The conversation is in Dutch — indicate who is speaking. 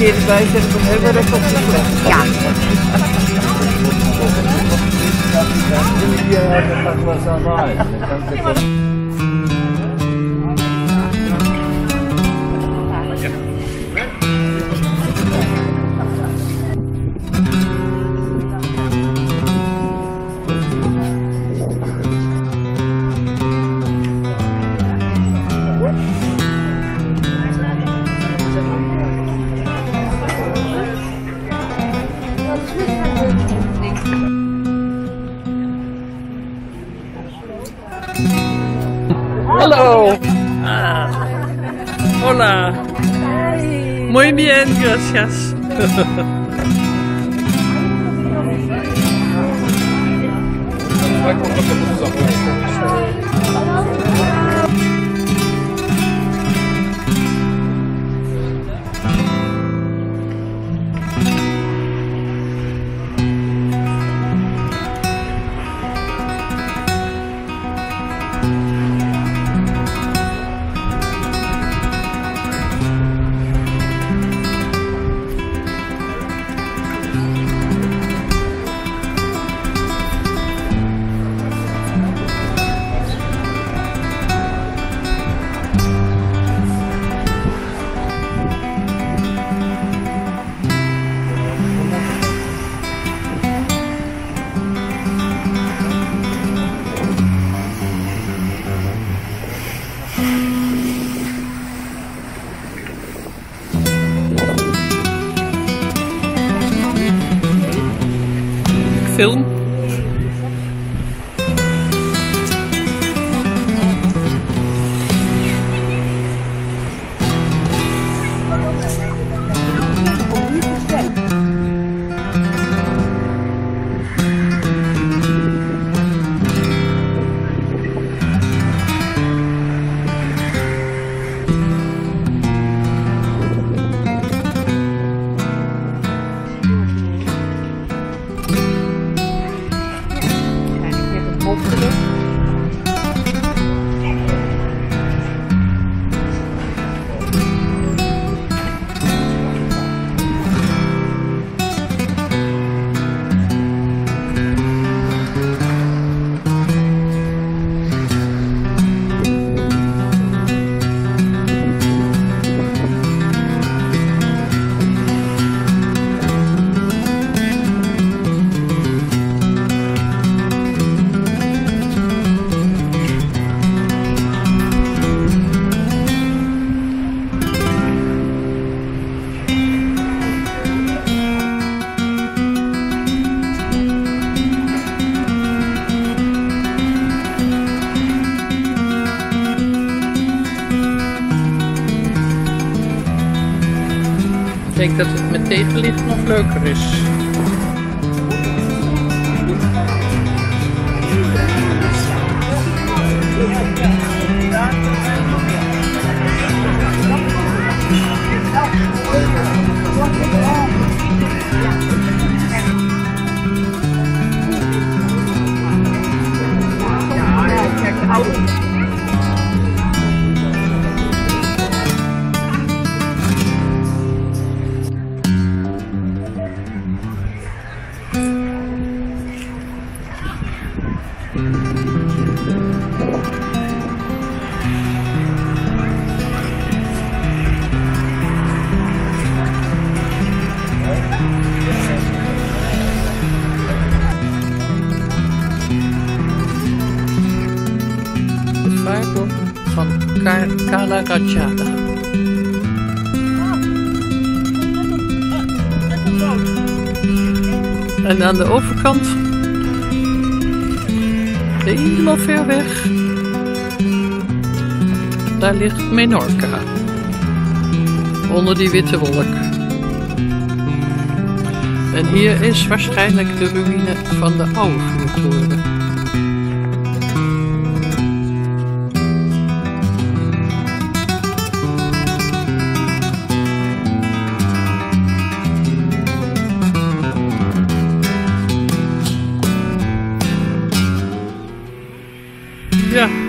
Speaker 1: keer erbij zeggen van hebben we recht op de fles.
Speaker 2: Ja.
Speaker 3: Dat gaat wel zo mooi.
Speaker 1: Hallo. Hola. Muy bien, gracias. Film. Ik denk dat het met tegenlicht nog leuker is. Van Cala Rajada. En aan de overkant, helemaal ver weg, daar ligt Mallorca. Onder die witte wolk. En hier is waarschijnlijk de ruïne van de oude vuurtoren. Ja.